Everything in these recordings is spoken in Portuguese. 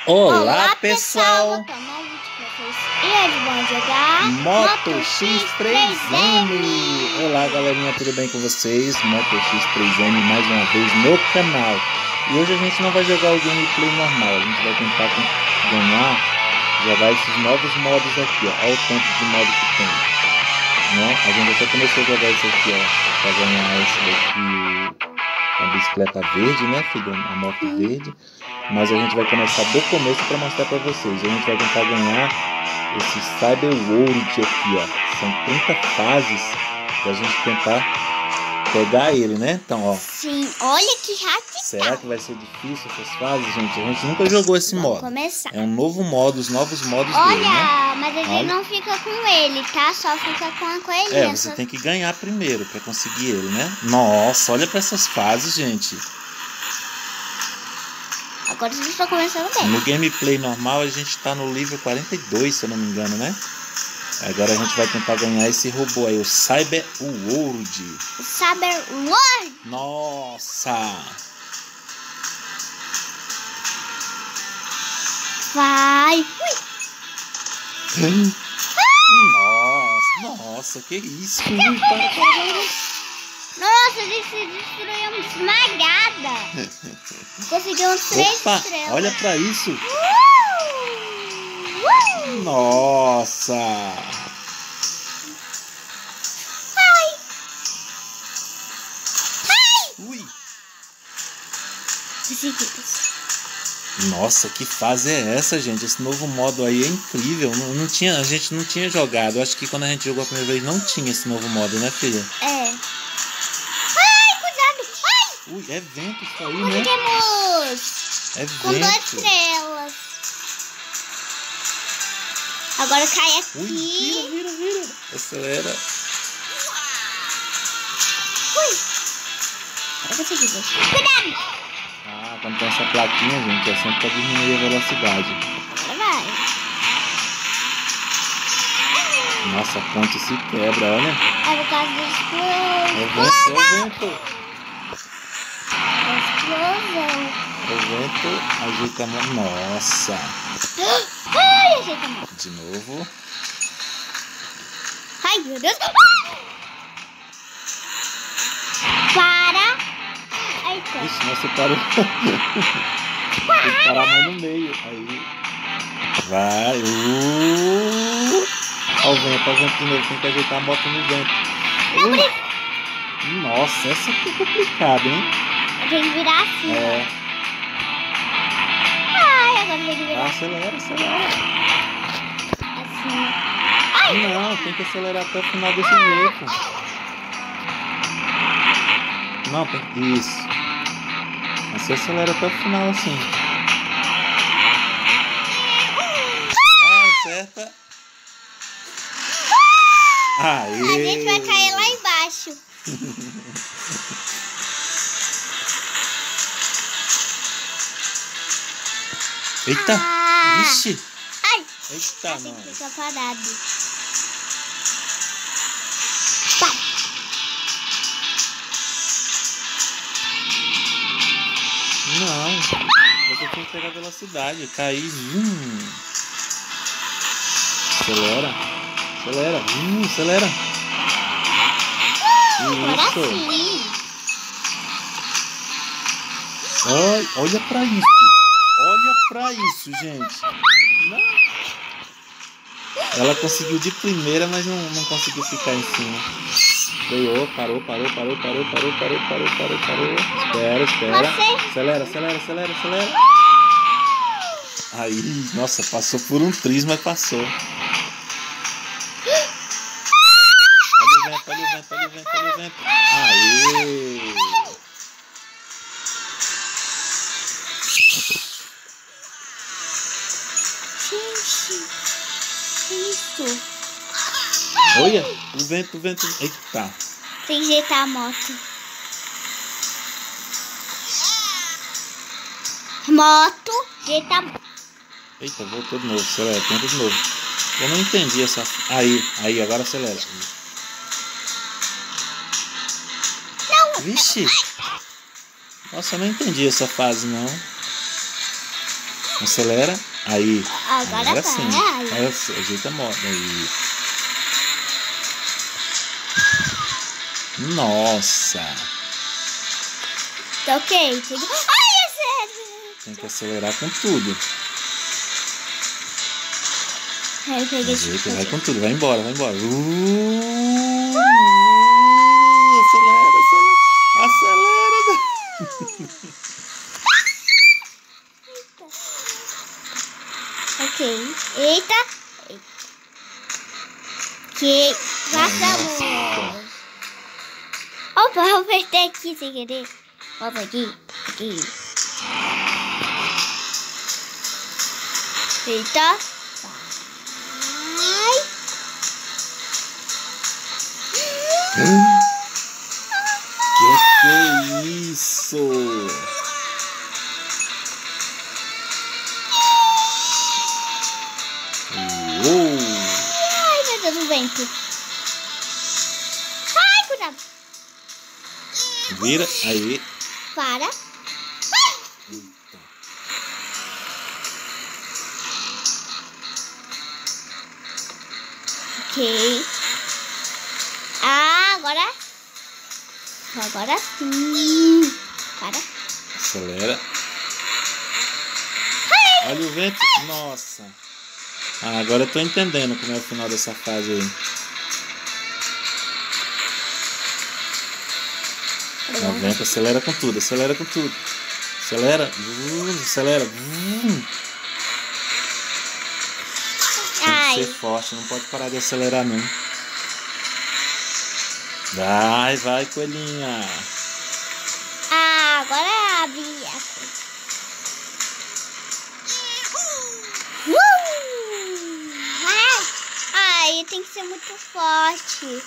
Olá pessoal, eu tô no vídeo pra vocês e hoje vamos jogar Moto X3M. Olá galerinha, tudo bem com vocês? Moto X3M mais uma vez no canal. E hoje a gente não vai jogar o gameplay normal, a gente vai tentar jogar esses novos modos aqui, ó. Olha o tanto de modo que tem, né? A gente até começou a jogar isso aqui, ó, para ganhar esse daqui, a bicicleta verde, né, filho? A moto verde. Mas a gente vai começar do começo para mostrar para vocês. A gente vai tentar ganhar esse Cyber World aqui, ó. São 30 fases pra gente tentar pegar ele, né? Então, ó. Sim, olha que rápido. Será que vai ser difícil essas fases, gente? A gente nunca jogou esse modo. Começar. É um novo modo, os novos modos olha, dele, né? Mas a gente não fica com ele, tá? Só fica com a coelhinha. É, você tem que ganhar primeiro para conseguir ele, né? Nossa, olha para essas fases, gente. Agora vocês estão começando bem. No gameplay normal a gente tá no nível 42, se eu não me engano, né? Agora a gente vai tentar ganhar esse robô aí, o Cyber World. O Cyber World! Nossa! Vai! Nossa, que isso? Nossa, a gente se destruiu uma esmagada. Conseguimos 3 estrelas. Olha pra isso. Nossa. Ai. Ui. Conseguimos. Nossa, que fase é essa, gente? Esse novo modo aí é incrível. A gente não tinha jogado. Eu acho que quando a gente jogou a primeira vez não tinha esse novo modo, né, filha? É. Ai, cuidado! Ai! Ui, é vento isso aí, né? Conseguimos! É com 2 vento. estrelas. Agora cai aqui. Ui, vira. Acelera. Ui! Agora conseguimos. Cuidado! Ah, quando tem essa plaquinha, gente, é sempre pra diminuir a velocidade. Agora vai. Nossa, a ponte se quebra, olha. É por causa da explosão. É vento. Explosão. O vento ajeita a mão. Nossa. Ai, ajeita a mão. De novo. Ai, meu Deus. Para. Eita. Ixi, mas você parou. Tem que parar mais no meio. Aí. Vai. Olha o vento de novo. Tem que ajeitar a moto no vento. Nossa, essa aqui é complicada, hein? Tem que virar assim. É. Ai, agora tem que virar Acelera. assim. Ai. Não, tem que acelerar até o final desse jeito. Não, tem que... Isso. Você acelera até o final assim. Acerta. Aê. A gente vai cair lá embaixo. Eita. Vixe. Ai. Eita, Tem não. que ficar parado. Não. Você tem que pegar velocidade. Cair. Acelera. Acelera. Agora Isso. sim. Olha pra isso, gente. Não. Ela conseguiu de primeira, mas não conseguiu ficar em cima. Freou, parou. Espera. Acelera. Aí, nossa, passou por um triz, mas passou. Olha o vento. Aê! Gente, isso. Olha, o vento. Eita. Tem que ajeitar a moto. Ajeitar a moto. Eita, voltou de novo. Acelera, tenta de novo. Eu não entendi essa... Aí, agora acelera. Não. Vixe. Nossa, eu não entendi essa fase, não. Acelera. Aí. Agora sim. vai. Ajeita a moto. Aí. Nossa. Tá ok. Ai, é sério. Tem que acelerar com tudo. Aí eu peguei esse Ajeita, vai coisa. com tudo. Vai embora, vai embora. Acelera. Ok. Eita. Que passamos. Opa, eu apertei aqui sem querer. Opa, aqui. Eita. Vai. Que é isso? Ai, meu Deus, o vento. Ai, cuidado. Vira, aí. Para. Eita. Ok. Agora sim. Para. Acelera. Olha o vento. Nossa. Agora eu tô entendendo como é o final dessa fase aí. O vento acelera com tudo. Acelera. Acelera. Tem que ser forte, não pode parar de acelerar não. Vai, coelhinha. Agora abre a coisa. Ai, tem que ser muito forte.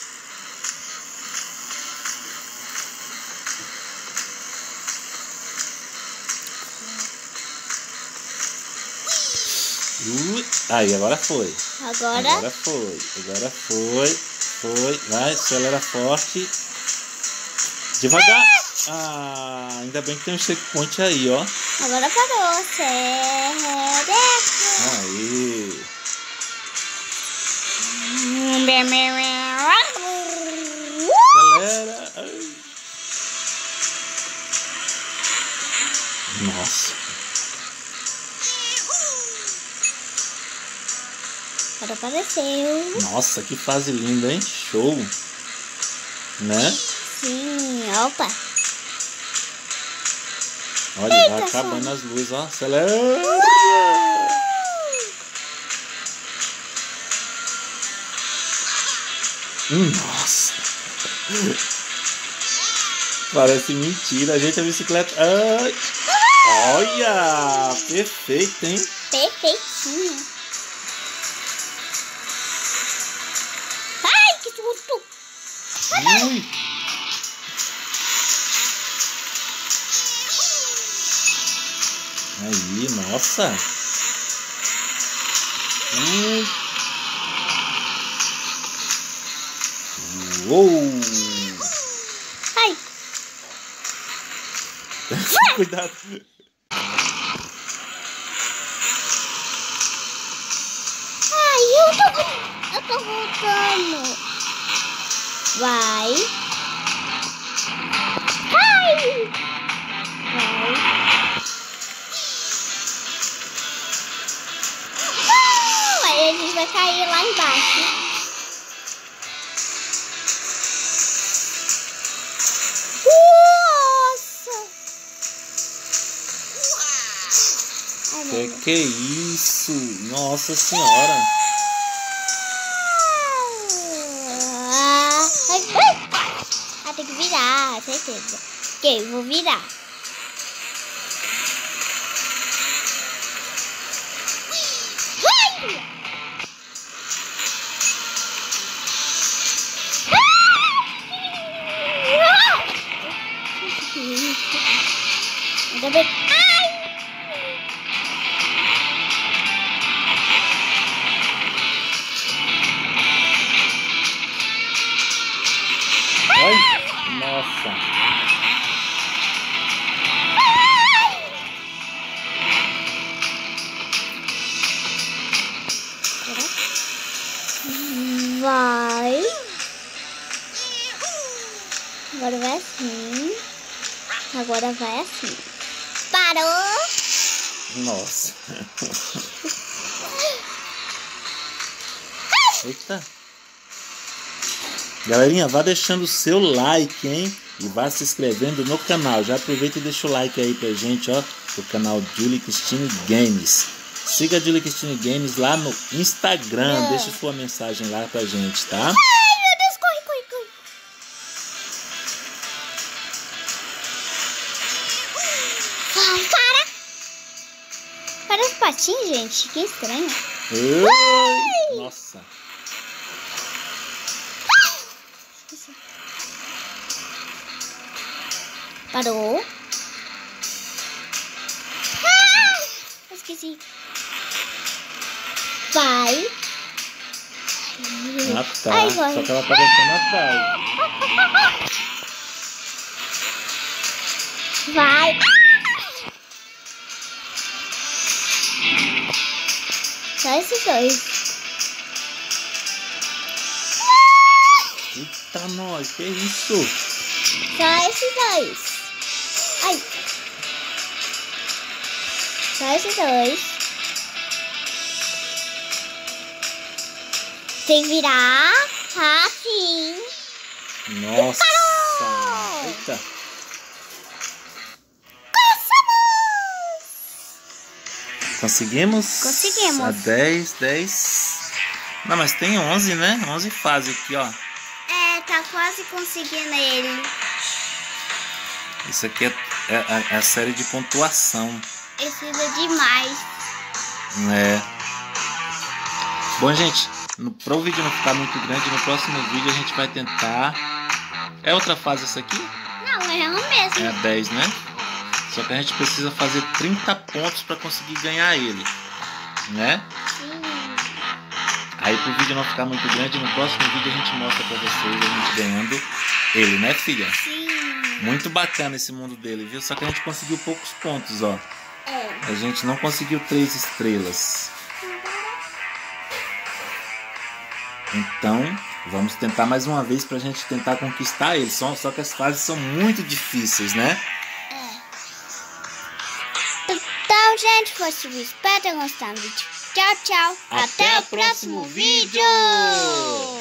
Aí, agora foi. Agora foi. Vai, acelera forte. Devagar. Ainda bem que tem um checkpoint aí, ó. Agora parou. Sério. Aí. Acelera. Ai. Nossa. Agora apareceu. Nossa, que fase linda, hein? Show. Né? Sim, opa. Olha, Eita, vai acabando só. as luzes, ó. Acelera. Nossa. Parece mentira. A gente, a bicicleta. Ai. Olha! Perfeito, hein? Perfeitinho. Ai, que susto. Ui. Aí, nossa. Uou. Ai. Cuidado. Ai, eu tô voltando. Vai. Ai. Vai. Aí a gente vai cair lá embaixo. Nossa. Ai, meu Deus. Que isso? Nossa senhora. Tem que virar, certeza. Ok, vou virar. Ainda bem. Ai, nossa. Vai. Agora vai assim. Agora vai assim. Parou. Nossa. Eita. Galerinha, vá deixando o seu like, hein? E vá se inscrevendo no canal. Já aproveita e deixa o like aí pra gente, ó. O canal Julie Cristine Games. Siga a Julie Cristine Games lá no Instagram. Deixa sua mensagem lá pra gente, tá? Ai, meu Deus, corre, corre, corre. Vai, para. Parece patinho, gente. Que estranho. Ai. Nossa. Parou. Ah, esqueci. Vai. Ah, tá. Ai, vai. Só que ela tá deixando atrás. Vai. Só esses dois. Eita, nós, que isso? Só esses dois. Ai. Só esses dois. Tem que virar assim. Nossa. Eita. Conseguimos? Conseguimos. A 10. Não, mas tem 11, né? 11 fases aqui, ó. É, tá quase conseguindo ele. Isso aqui é a série de pontuação. Precisa demais. É. Bom, gente, para o vídeo não ficar muito grande, no próximo vídeo a gente vai tentar... É outra fase essa aqui? Não, é o mesmo. É a 10, né? Só que a gente precisa fazer 30 pontos para conseguir ganhar ele, né? Sim. Aí pro vídeo não ficar muito grande, no próximo vídeo a gente mostra para vocês a gente ganhando ele, né, filha? Sim. Muito bacana esse mundo dele, viu? Só que a gente conseguiu poucos pontos, ó. É. A gente não conseguiu 3 estrelas. Então, vamos tentar mais uma vez pra gente tentar conquistar ele. Só que as fases são muito difíceis, né? Então, gente, foi isso. Espero ter gostado do vídeo. Tchau, tchau. Até o próximo vídeo!